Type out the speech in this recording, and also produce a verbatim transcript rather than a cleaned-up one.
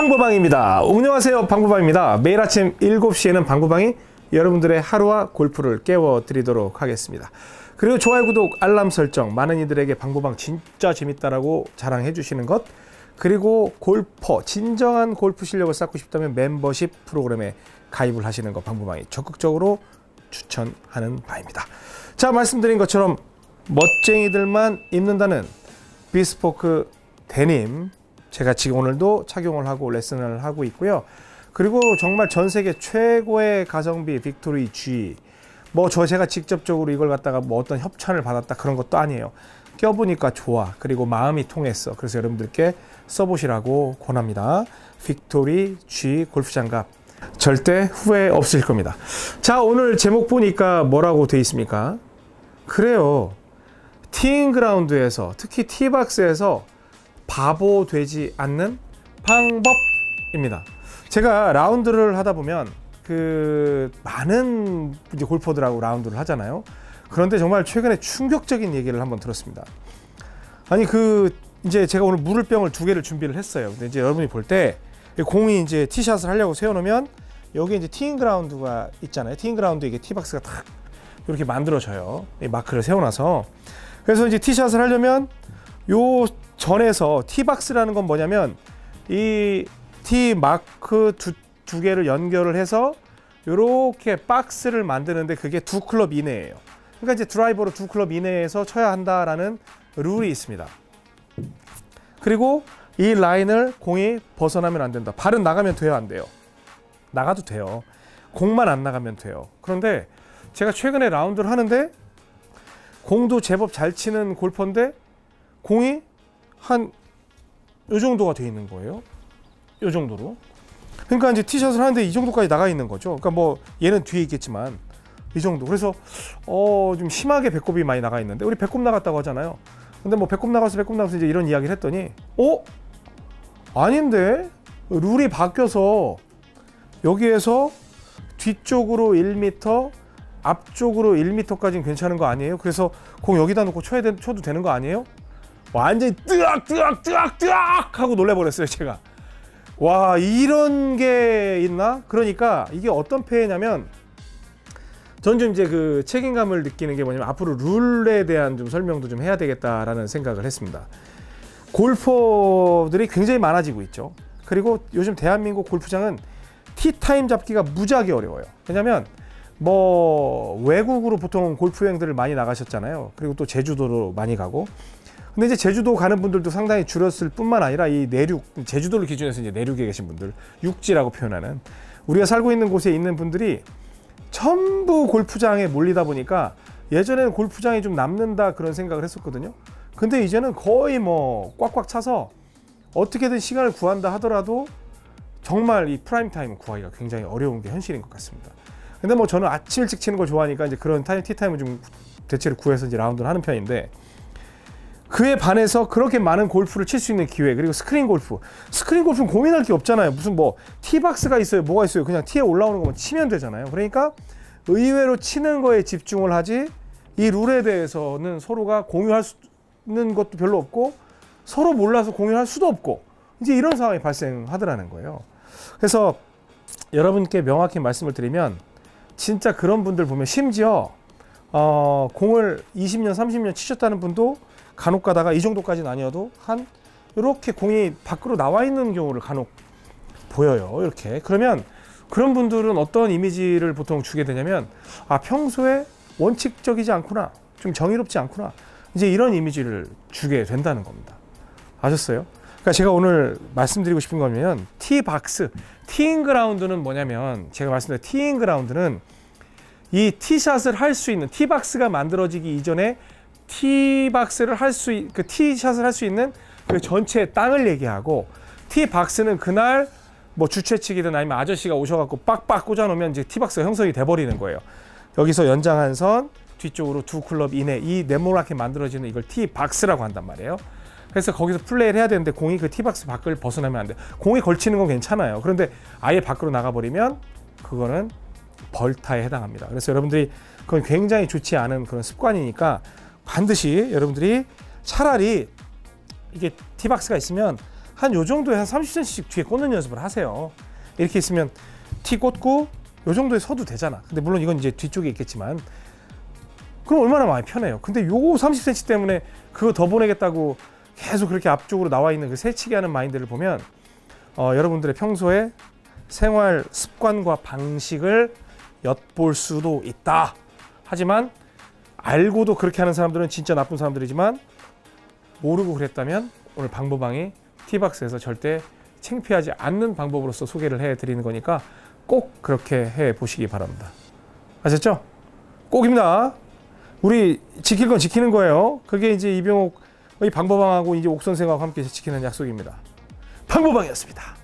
방구방입니다. 안녕하세요, 방구방입니다. 매일 아침 일곱 시에는 방구방이 여러분들의 하루와 골프를 깨워드리도록 하겠습니다. 그리고 좋아요, 구독, 알람 설정, 많은 이들에게 방구방 진짜 재밌다라고 자랑해 주시는 것, 그리고 골퍼, 진정한 골프 실력을 쌓고 싶다면 멤버십 프로그램에 가입을 하시는 것, 방구방이 적극적으로 추천하는 바입니다. 자, 말씀드린 것처럼 멋쟁이들만 입는다는 비스포크 데님, 제가 지금 오늘도 착용을 하고 레슨을 하고 있고요. 그리고 정말 전 세계 최고의 가성비 빅토리 G, 뭐 저 제가 직접적으로 이걸 갖다가 뭐 어떤 협찬을 받았다 그런 것도 아니에요. 껴보니까 좋아, 그리고 마음이 통했어. 그래서 여러분들께 써보시라고 권합니다. 빅토리 G 골프 장갑, 절대 후회 없으실 겁니다. 자, 오늘 제목 보니까 뭐라고 돼 있습니까? 그래요, 티잉 그라운드에서, 특히 티박스에서 바보 되지 않는 방법입니다. 제가 라운드를 하다 보면 그 많은 이제 골퍼들하고 라운드를 하잖아요. 그런데 정말 최근에 충격적인 얘기를 한번 들었습니다. 아니, 그 이제 제가 오늘 물을병을 두 개를 준비를 했어요. 근데 이제 여러분이 볼 때 공이 이제 티샷을 하려고 세워놓으면 여기 이제 티잉 그라운드가 있잖아요. 티잉 그라운드 이게 티박스가 탁 이렇게 만들어져요. 이 마크를 세워놔서. 그래서 이제 티샷을 하려면 요 전에서 티박스라는 건 뭐냐면 이 티 마크 두, 두 개를 연결을 해서 이렇게 박스를 만드는데 그게 두 클럽 이내예요. 그러니까 이제 드라이버로 두 클럽 이내에서 쳐야 한다라는 룰이 있습니다. 그리고 이 라인을 공이 벗어나면 안 된다. 발은 나가면 돼요, 안 돼요? 나가도 돼요. 공만 안 나가면 돼요. 그런데 제가 최근에 라운드를 하는데 공도 제법 잘 치는 골퍼인데 공이 한 이 정도가 돼 있는 거예요. 이 정도로. 그러니까 이제 티샷을 하는데 이 정도까지 나가 있는 거죠. 그러니까 뭐 얘는 뒤에 있겠지만 이 정도. 그래서 어 좀 심하게 배꼽이 많이 나가 있는데, 우리 배꼽 나갔다고 하잖아요. 근데 뭐 배꼽 나가서 배꼽 나가서 이제 이런 이야기를 했더니 어? 아닌데? 룰이 바뀌어서 여기에서 뒤쪽으로 일 미터, 앞쪽으로 일 미터까지는 괜찮은 거 아니에요? 그래서 공 여기다 놓고 쳐야 되, 쳐도 되는 거 아니에요? 완전히 뜨악 뜨악 뜨악 뜨악 하고 놀래버렸어요, 제가. 와, 이런 게 있나? 그러니까 이게 어떤 폐해냐면, 전 좀 이제 그 책임감을 느끼는 게 뭐냐면 앞으로 룰에 대한 좀 설명도 좀 해야 되겠다라는 생각을 했습니다. 골퍼들이 굉장히 많아지고 있죠. 그리고 요즘 대한민국 골프장은 티타임 잡기가 무지하게 어려워요. 왜냐면 뭐 외국으로 보통 골프 여행들을 많이 나가셨잖아요. 그리고 또 제주도로 많이 가고. 근데 이제 제주도 가는 분들도 상당히 줄었을 뿐만 아니라 이 내륙, 제주도를 기준해서 이제 내륙에 계신 분들, 육지라고 표현하는, 우리가 살고 있는 곳에 있는 분들이 전부 골프장에 몰리다 보니까 예전에는 골프장이 좀 남는다 그런 생각을 했었거든요. 근데 이제는 거의 뭐 꽉꽉 차서 어떻게든 시간을 구한다 하더라도 정말 이 프라임 타임을 구하기가 굉장히 어려운 게 현실인 것 같습니다. 근데 뭐 저는 아침 일찍 치는 걸 좋아하니까 이제 그런 타임, 티타임을 좀 대체로 구해서 이제 라운드를 하는 편인데, 그에 반해서 그렇게 많은 골프를 칠 수 있는 기회, 그리고 스크린 골프. 스크린 골프는 고민할 게 없잖아요. 무슨 뭐 티박스가 있어요, 뭐가 있어요. 그냥 티에 올라오는 것만 치면 되잖아요. 그러니까 의외로 치는 거에 집중을 하지, 이 룰에 대해서는 서로가 공유할 수 있는 것도 별로 없고, 서로 몰라서 공유할 수도 없고, 이제 이런 상황이 발생하더라는 거예요. 그래서 여러분께 명확히 말씀을 드리면, 진짜 그런 분들 보면, 심지어 어, 공을 이십 년, 삼십 년 치셨다는 분도 간혹 가다가 이 정도까지는 아니어도 한 이렇게 공이 밖으로 나와 있는 경우를 간혹 보여요. 이렇게. 그러면 그런 분들은 어떤 이미지를 보통 주게 되냐면, 아, 평소에 원칙적이지 않구나, 좀 정의롭지 않구나, 이제 이런 이미지를 주게 된다는 겁니다. 아셨어요? 그러니까 제가 오늘 말씀드리고 싶은 거면, 티박스, 티잉 그라운드는 뭐냐면, 제가 말씀드린 티잉 그라운드는 이 티샷을 할 수 있는, 티박스가 만들어지기 이전에 티박스를 할 수, 그 티샷을 할 수 있는 그 전체 땅을 얘기하고, 티박스는 그날 뭐 주최측이든 아니면 아저씨가 오셔갖고 빡빡 꽂아놓으면 이제 티박스가 형성이 돼버리는 거예요. 여기서 연장한 선, 뒤쪽으로 두 클럽 이내, 이 네모나게 만들어지는 이걸 티박스라고 한단 말이에요. 그래서 거기서 플레이를 해야 되는데 공이 그 티박스 밖을 벗어나면 안 돼. 공에 걸치는 건 괜찮아요. 그런데 아예 밖으로 나가버리면 그거는 벌타에 해당합니다. 그래서 여러분들이 그건 굉장히 좋지 않은 그런 습관이니까 반드시 여러분들이 차라리 이게 티박스가 있으면 한 요 정도에 한 삼십 센티미터씩 뒤에 꽂는 연습을 하세요. 이렇게 있으면 티 꽂고 요 정도에 서도 되잖아. 근데 물론 이건 이제 뒤쪽에 있겠지만 그럼 얼마나 많이 편해요. 근데 요거 삼십 센티미터 때문에 그거 더 보내겠다고 계속 그렇게 앞쪽으로 나와 있는 그 새치기 하는 마인드를 보면 어, 여러분들의 평소에 생활 습관과 방식을 엿볼 수도 있다. 하지만 알고도 그렇게 하는 사람들은 진짜 나쁜 사람들이지만 모르고 그랬다면 오늘 방보방이 티박스에서 절대 창피하지 않는 방법으로서 소개를 해드리는 거니까 꼭 그렇게 해보시기 바랍니다. 아셨죠? 꼭입니다. 우리 지킬 건 지키는 거예요. 그게 이제 이병옥의 방보방하고 이제 옥선생하고 함께 지키는 약속입니다. 방보방이었습니다.